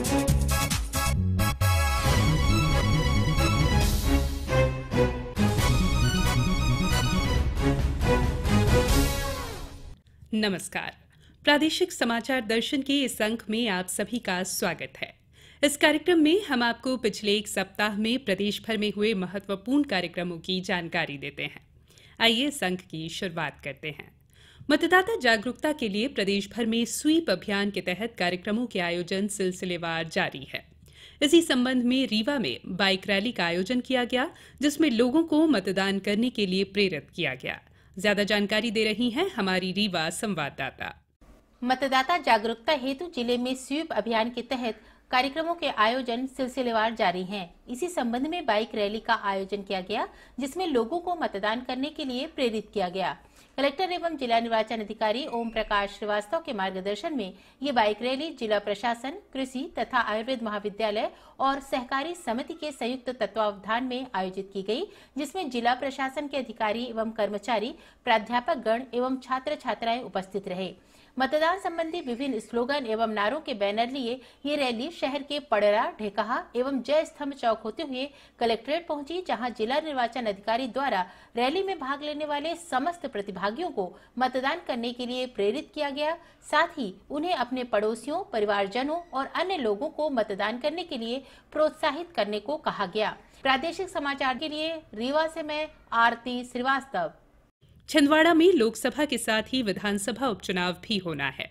नमस्कार। प्रादेशिक समाचार दर्शन के इस अंक में आप सभी का स्वागत है। इस कार्यक्रम में हम आपको पिछले एक सप्ताह में प्रदेश भर में हुए महत्वपूर्ण कार्यक्रमों की जानकारी देते हैं। आइए इस अंक की शुरुआत करते हैं। मतदाता जागरूकता के लिए प्रदेश भर में स्वीप अभियान के तहत कार्यक्रमों के आयोजन सिलसिलेवार जारी है। इसी संबंध में रीवा में बाइक रैली का आयोजन किया गया, जिसमें लोगों को मतदान करने के लिए प्रेरित किया गया। ज्यादा जानकारी दे रही हैं हमारी रीवा संवाददाता। मतदाता जागरूकता हेतु जिले में स्वीप अभियान के तहत कार्यक्रमों के आयोजन सिलसिलेवार जारी हैं। इसी संबंध में बाइक रैली का आयोजन किया गया, जिसमें लोगों को मतदान करने के लिए प्रेरित किया गया। कलेक्टर एवं जिला निर्वाचन अधिकारी ओम प्रकाश श्रीवास्तव के मार्गदर्शन में ये बाइक रैली जिला प्रशासन, कृषि तथा आयुर्वेद महाविद्यालय और सहकारी समिति के संयुक्त तत्वावधान में आयोजित की गई, जिसमें जिला प्रशासन के अधिकारी एवं कर्मचारी, प्राध्यापक गण एवं छात्र छात्राएं उपस्थित रहे। मतदान संबंधी विभिन्न स्लोगन एवं नारों के बैनर लिए ये रैली शहर के पड़रा, ढेकहा एवं जय स्तंभ चौक होते हुए कलेक्ट्रेट पहुंची, जहां जिला निर्वाचन अधिकारी द्वारा रैली में भाग लेने वाले समस्त प्रतिभागियों को मतदान करने के लिए प्रेरित किया गया। साथ ही उन्हें अपने पड़ोसियों, परिवारजनों और अन्य लोगों को मतदान करने के लिए प्रोत्साहित करने को कहा गया। प्रादेशिक समाचार के लिए रीवा से मैं आरती श्रीवास्तव। छिंदवाड़ा में लोकसभा के साथ ही विधानसभा उपचुनाव भी होना है।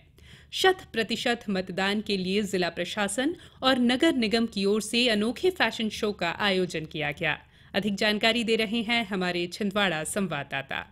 100% मतदान के लिए जिला प्रशासन और नगर निगम की ओर से अनोखे फैशन शो का आयोजन किया गया। अधिक जानकारी दे रहे हैं हमारे छिंदवाड़ा संवाददाता।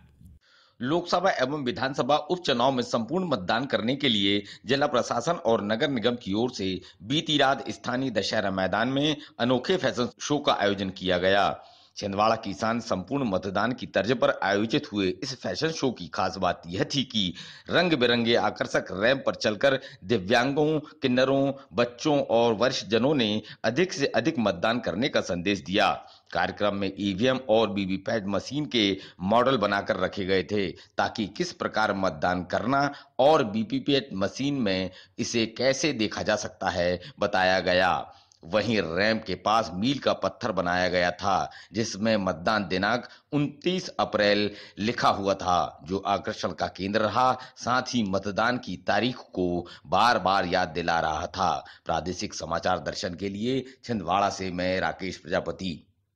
लोकसभा एवं विधानसभा उपचुनाव में संपूर्ण मतदान करने के लिए जिला प्रशासन और नगर निगम की ओर से बीती रात स्थानीय दशहरा मैदान में अनोखे फैशन शो का आयोजन किया गया। छिंदवाड़ा किसान संपूर्ण मतदान की तर्ज पर आयोजित हुए इस फैशन शो की खास बात यह थी कि रंग बिरंगे आकर्षक रैंप पर चलकर दिव्यांगों, किन्नरों, बच्चों और वरिष्ठ जनों ने अधिक से अधिक मतदान करने का संदेश दिया। कार्यक्रम में ईवीएम और वीवीपैट मशीन के मॉडल बनाकर रखे गए थे, ताकि किस प्रकार मतदान करना और वीवीपैट मशीन में इसे कैसे देखा जा सकता है बताया गया। वहीं रैंप के पास मील का पत्थर बनाया गया था, जिसमें मतदान दिनांक 29 अप्रैल लिखा हुआ था, जो आकर्षण का केंद्र रहा। साथ ही मतदान की तारीख को बार बार याद दिला रहा था। प्रादेशिक समाचार दर्शन के लिए छिंदवाड़ा से मैं राकेश प्रजापति।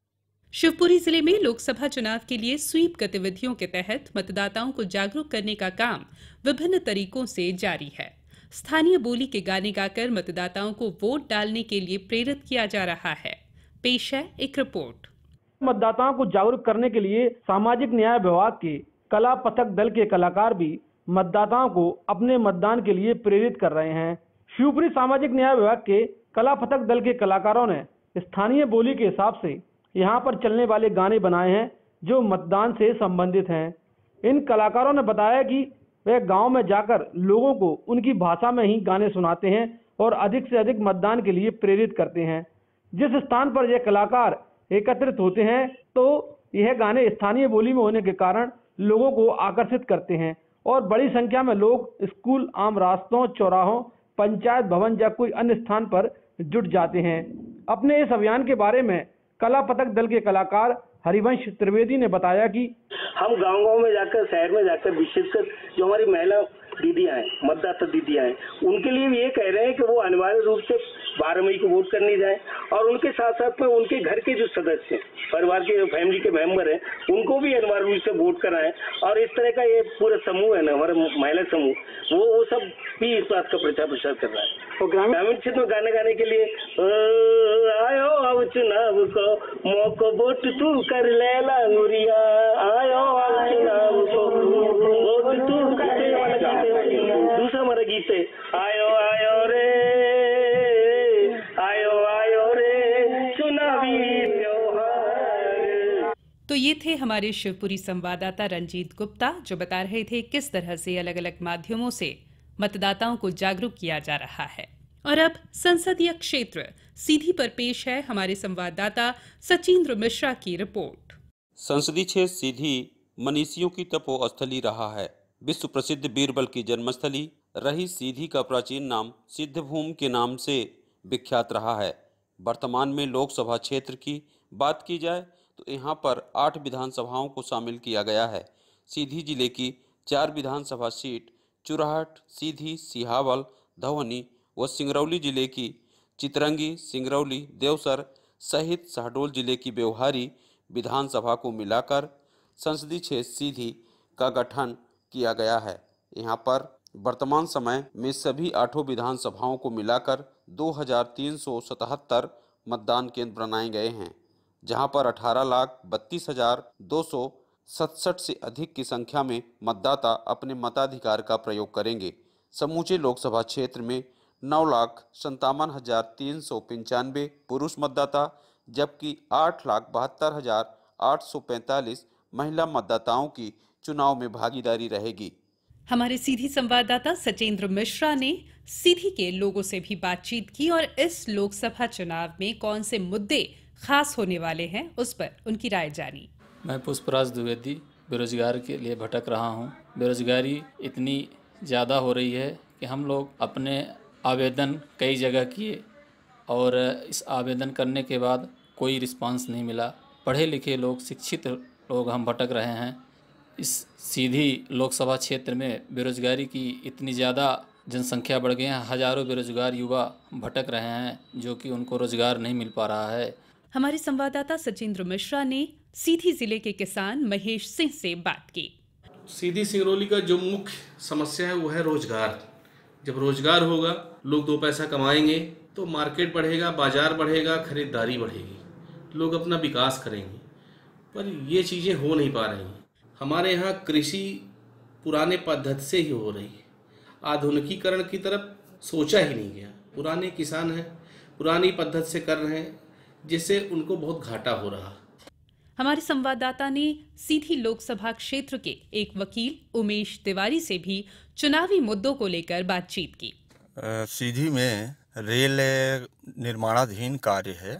शिवपुरी जिले में लोकसभा चुनाव के लिए स्वीप गतिविधियों के तहत मतदाताओं को जागरूक करने का काम विभिन्न तरीकों से जारी है। स्थानीय बोली के गाने गाकर मतदाताओं को वोट डालने के लिए प्रेरित किया जा रहा है। पेश है एक रिपोर्ट। मतदाताओं को जागरूक करने के लिए सामाजिक न्याय विभाग के कला पथक दल के कलाकार भी मतदाताओं को अपने मतदान के लिए प्रेरित कर रहे हैं। शिवपुरी सामाजिक न्याय विभाग के कला पथक दल के कलाकारों ने स्थानीय बोली के हिसाब से यहाँ पर चलने वाले गाने बनाए हैं, जो मतदान से संबंधित हैं। इन कलाकारों ने बताया कि वे गांव में जाकर लोगों को उनकी भाषा में ही गाने सुनाते हैं और अधिक से अधिक मतदान के लिए प्रेरित करते हैं। जिस स्थान पर ये कलाकार एकत्रित होते हैं, तो यह गाने स्थानीय बोली में होने के कारण लोगों को आकर्षित करते हैं और बड़ी संख्या में लोग स्कूल, आम रास्तों, चौराहों, पंचायत भवन या कोई अन्य स्थान पर जुट जाते हैं। अपने इस अभियान के बारे में कला पथक दल के कलाकार हरिवंश त्रिवेदी ने बताया कि हम गांव-गांव में जाकर, शहर में जाकर, विशेषकर जो हमारी महिला दीदियां हैं, मतदाता दीदियां हैं, उनके लिए भी ये कह रहे हैं कि वो अनिवार्य रूप से 12 मई को वोट करने जाएं और उनके साथ साथ में उनके घर के जो सदस्य, परिवार के जो फैमिली के मेंबर हैं, उनको भी अनिवार्य रूप से वोट कराएं। और इस तरह का ये पूरा समूह है ना, हमारा महिला समूह, वो सब भी इस बात का प्रचार प्रसार कर रहा है। और ग्रामीण क्षेत्र में गाने गाने के लिए आयो अब चुनाव को मौको वोट तू कर लेला गुरिया, आयो अब चुनाव को वोट तू कर लेला। दूसरा हमारा गीत है आयो आयो रे, आयो आयो रे चुनावी त्योहार। तो ये थे हमारे शिवपुरी संवाददाता रंजीत गुप्ता, जो बता रहे थे किस तरह से अलग अलग माध्यमों से मतदाताओं को जागरूक किया जा रहा है। और अब संसदीय क्षेत्र सीधी पर पेश है हमारे संवाददाता सचिंद्र मिश्रा की रिपोर्ट। संसदीय क्षेत्र सीधी मनीषियों की तपोस्थली रहा है। विश्व प्रसिद्ध बीरबल की जन्मस्थली रही सीधी का प्राचीन नाम सिद्धभूमि के नाम से विख्यात रहा है। वर्तमान में लोकसभा क्षेत्र की बात की जाए तो यहाँ पर 8 विधानसभाओं को शामिल किया गया है। सीधी जिले की 4 विधानसभा सीट चुराहट, सीधी, सिहावल, धवनी व सिंगरौली जिले की चितरंगी, सिंगरौली, देवसर सहित शहडोल जिले की व्यवहारी विधानसभा को मिलाकर संसदीय क्षेत्र सीधी का गठन किया गया है। यहाँ पर वर्तमान समय में सभी 8 विधानसभाओं को मिलाकर 2377 मतदान केंद्र बनाए गए हैं, जहाँ पर 18,32,267 से अधिक की संख्या में मतदाता अपने मताधिकार का प्रयोग करेंगे। समूचे लोकसभा क्षेत्र में 9,57,395 पुरुष मतदाता जबकि 8,72,845 महिला मतदाताओं की चुनाव में भागीदारी रहेगी। हमारे सीधी संवाददाता सचेंद्र मिश्रा ने सीधी के लोगों से भी बातचीत की और इस लोकसभा चुनाव में कौन से मुद्दे खास होने वाले हैं उस पर उनकी राय जानी। मैं पुष्पराज द्विवेदी बेरोजगार के लिए भटक रहा हूं। बेरोजगारी इतनी ज़्यादा हो रही है कि हम लोग अपने आवेदन कई जगह किए और इस आवेदन करने के बाद कोई रिस्पांस नहीं मिला। पढ़े लिखे लोग, शिक्षित लोग हम भटक रहे हैं। इस सीधी लोकसभा क्षेत्र में बेरोजगारी की इतनी ज़्यादा जनसंख्या बढ़ गई है, हजारों बेरोजगार युवा भटक रहे हैं जो कि उनको रोजगार नहीं मिल पा रहा है। हमारे संवाददाता सचेंद्र मिश्रा ने सीधी जिले के किसान महेश सिंह से बात की। सीधी सिंगरौली का जो मुख्य समस्या है वो है रोजगार। जब रोजगार होगा, लोग दो पैसा कमाएंगे तो मार्केट बढ़ेगा, बाजार बढ़ेगा, खरीदारी बढ़ेगी, लोग अपना विकास करेंगे। पर ये चीज़ें हो नहीं पा रही हैं। हमारे यहाँ कृषि पुराने पद्धति से ही हो रही है, आधुनिकीकरण की तरफ सोचा ही नहीं गया। पुराने किसान हैं, पुरानी पद्धति से कर रहे हैं, जिससे उनको बहुत घाटा हो रहा। हमारे संवाददाता ने सीधी लोकसभा क्षेत्र के एक वकील उमेश तिवारी से भी चुनावी मुद्दों को लेकर बातचीत की। सीधी में रेल निर्माणाधीन कार्य है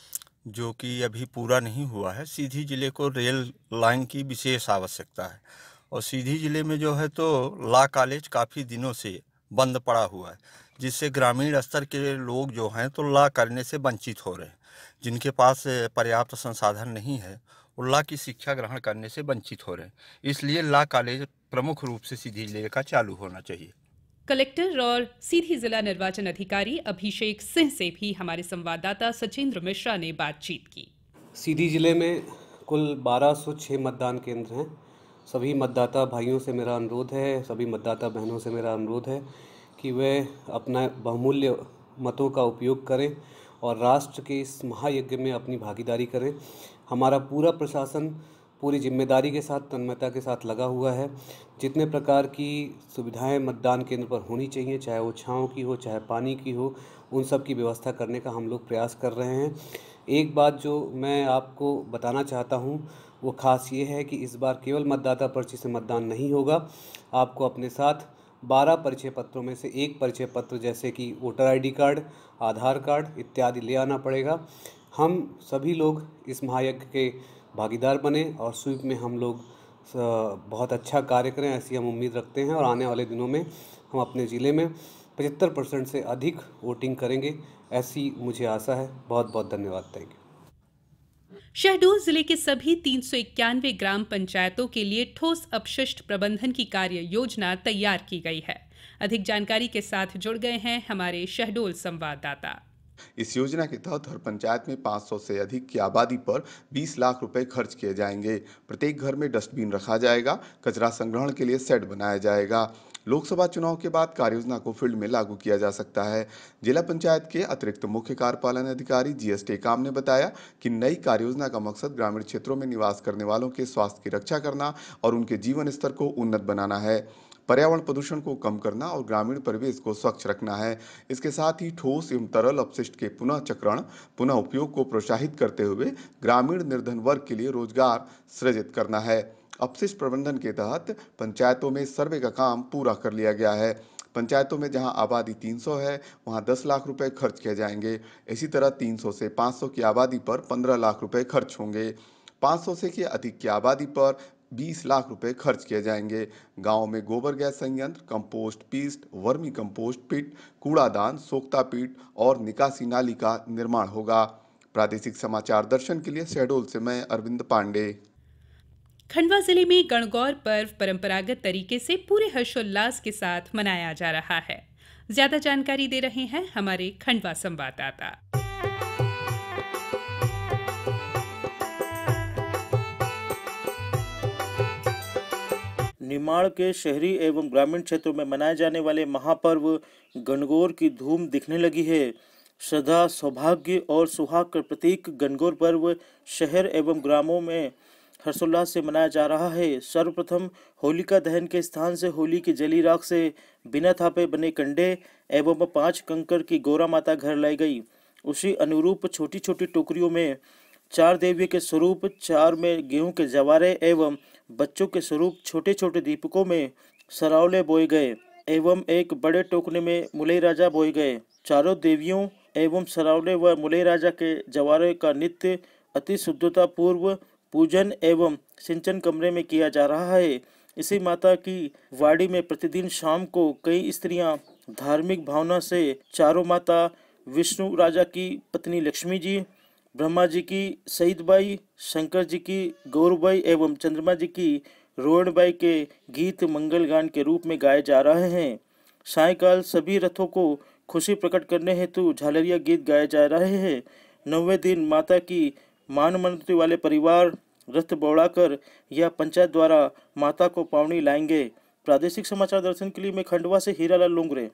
जो कि अभी पूरा नहीं हुआ है। सीधी जिले को रेल लाइन की विशेष आवश्यकता है और सीधी जिले में जो है तो लॉ कॉलेज काफ़ी दिनों से बंद पड़ा हुआ है, जिससे ग्रामीण स्तर के लोग जो हैं तो लॉ करने से वंचित हो रहे हैं। जिनके पास पर्याप्त संसाधन नहीं है वो लॉ की शिक्षा ग्रहण करने से वंचित हो रहे हैं। इसलिए लॉ कॉलेज प्रमुख रूप से सीधी जिले का चालू होना चाहिए। कलेक्टर और सीधी जिला निर्वाचन अधिकारी अभिषेक सिंह से भी हमारे संवाददाता सचेंद्र मिश्रा ने बातचीत की। सीधी जिले में कुल 1206 मतदान केंद्र हैं। सभी मतदाता भाइयों से मेरा अनुरोध है, सभी मतदाता बहनों से मेरा अनुरोध है कि वे अपना बहुमूल्य मतों का उपयोग करें और राष्ट्र के इस महायज्ञ में अपनी भागीदारी करें। हमारा पूरा प्रशासन पूरी जिम्मेदारी के साथ, तन्मयता के साथ लगा हुआ है। जितने प्रकार की सुविधाएं मतदान केंद्र पर होनी चाहिए, चाहे वो छांव की हो, चाहे पानी की हो, उन सब की व्यवस्था करने का हम लोग प्रयास कर रहे हैं। एक बात जो मैं आपको बताना चाहता हूं वो खास ये है कि इस बार केवल मतदाता पर्ची से मतदान नहीं होगा। आपको अपने साथ 12 परिचय पत्रों में से एक परिचय पत्र जैसे कि voter ID card, Aadhaar card इत्यादि ले आना पड़ेगा। हम सभी लोग इस महायज्ञ के भागीदार बने और स्वीप में हम लोग बहुत अच्छा कार्य करें, ऐसी हम उम्मीद रखते हैं और आने वाले दिनों में हम अपने ज़िले में 75% से अधिक वोटिंग करेंगे, ऐसी मुझे आशा है। बहुत बहुत धन्यवाद। Thank you. शहडोल जिले के सभी 391 ग्राम पंचायतों के लिए ठोस अपशिष्ट प्रबंधन की कार्य योजना तैयार की गई है। अधिक जानकारी के साथ जुड़ गए हैं हमारे शहडोल संवाददाता। इस योजना के तहत हर पंचायत में 500 से अधिक की आबादी पर 20 लाख रुपए खर्च किए जाएंगे। प्रत्येक घर में डस्टबिन रखा जाएगा, कचरा संग्रहण के लिए शेड बनाया जाएगा। लोकसभा चुनाव के बाद कार्ययोजना को फील्ड में लागू किया जा सकता है। जिला पंचायत के अतिरिक्त मुख्य कार्यपालन अधिकारी GS टेकाम ने बताया कि नई कार्ययोजना का मकसद ग्रामीण क्षेत्रों में निवास करने वालों के स्वास्थ्य की रक्षा करना और उनके जीवन स्तर को उन्नत बनाना है। पर्यावरण प्रदूषण को कम करना और ग्रामीण परिवेश को स्वच्छ रखना है। इसके साथ ही ठोस एवं तरल अपशिष्ट के पुनः चक्रण, पुनः उपयोग को प्रोत्साहित करते हुए ग्रामीण निर्धन वर्ग के लिए रोजगार सृजित करना है। अपशिष्ट प्रबंधन के तहत पंचायतों में सर्वे का काम पूरा कर लिया गया है। पंचायतों में जहां आबादी 300 है वहां 10 लाख रुपए खर्च किए जाएंगे। इसी तरह 300 से 500 की आबादी पर 15 लाख रुपए खर्च होंगे। 500 से की अधिक की आबादी पर 20 लाख रुपए खर्च किए जाएंगे। गांव में गोबर गैस संयंत्र, कंपोस्ट पीस्ट, वर्मी कंपोस्ट पिट, कूड़ादान, सोख्ता पीट और निकासी नाली का निर्माण होगा। प्रादेशिक समाचार दर्शन के लिए शहडोल से मैं अरविंद पांडे। खंडवा जिले में गणगौर पर्व परंपरागत तरीके से पूरे हर्षोल्लास के साथ मनाया जा रहा है। ज्यादा जानकारी दे रहे हैं हमारे खंडवा संवाददाता। निमाड़ के शहरी एवं ग्रामीण क्षेत्रों में मनाए जाने वाले महापर्व गणगौर की धूम दिखने लगी है। श्रद्धा, सौभाग्य और सुहाग का प्रतीक गणगौर पर्व शहर एवं ग्रामों में हर्षोल्लास से मनाया जा रहा है। सर्वप्रथम होलिका दहन के स्थान से होली की जली राख से बिना थापे बने कंडे एवं 5 कंकड़ की गौरा माता घर लाई गई। उसी अनुरूप छोटी छोटी टोकरियों में 4 देवियों के स्वरूप, 4 में गेहूं के जवारे एवं बच्चों के स्वरूप छोटे छोटे दीपकों में सरावले बोए गए एवं एक बड़े टोकने में मुलई राजा बोए गए। चारों देवियों एवं सरावले व मुलई राजा के जवारे का नित्य अति शुद्धता पूर्व पूजन एवं सिंचन कमरे में किया जा रहा है। इसी माता की वाड़ी में प्रतिदिन शाम को कई स्त्रियां धार्मिक भावना से चारों माता, विष्णु राजा की पत्नी लक्ष्मी जी, ब्रह्मा जी की सईदबाई, शंकर जी की गौरबाई एवं चंद्रमा जी की रोहणबाई के गीत मंगल गान के रूप में गाए जा रहे हैं। सायंकाल सभी रथों को खुशी प्रकट करने हेतु झालरिया गीत गाए जा रहे हैं। 9वें दिन माता की मान मनती वाले परिवार रथ दौड़ाकर या पंचायत द्वारा माता को पावनी लाएंगे। प्रादेशिक समाचार दर्शन के लिए मैं खंडवा से हीरालाल लुंगरे।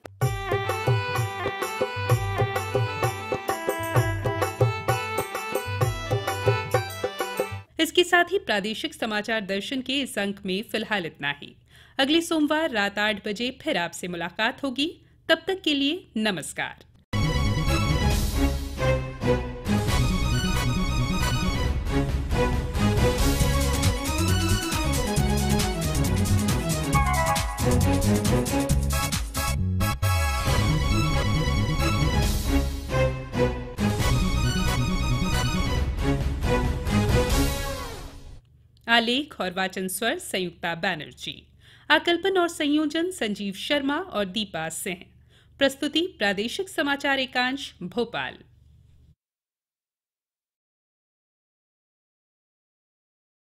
इसके साथ ही प्रादेशिक समाचार दर्शन के इस अंक में फिलहाल इतना ही। अगले सोमवार रात 8 बजे फिर आपसे मुलाकात होगी। तब तक के लिए नमस्कार। आलेख और वाचन स्वर संयुक्ता बैनर्जी। आकल्पन और संयोजन संजीव शर्मा और दीपा सिंह। प्रस्तुति प्रादेशिक समाचार एकांश भोपाल।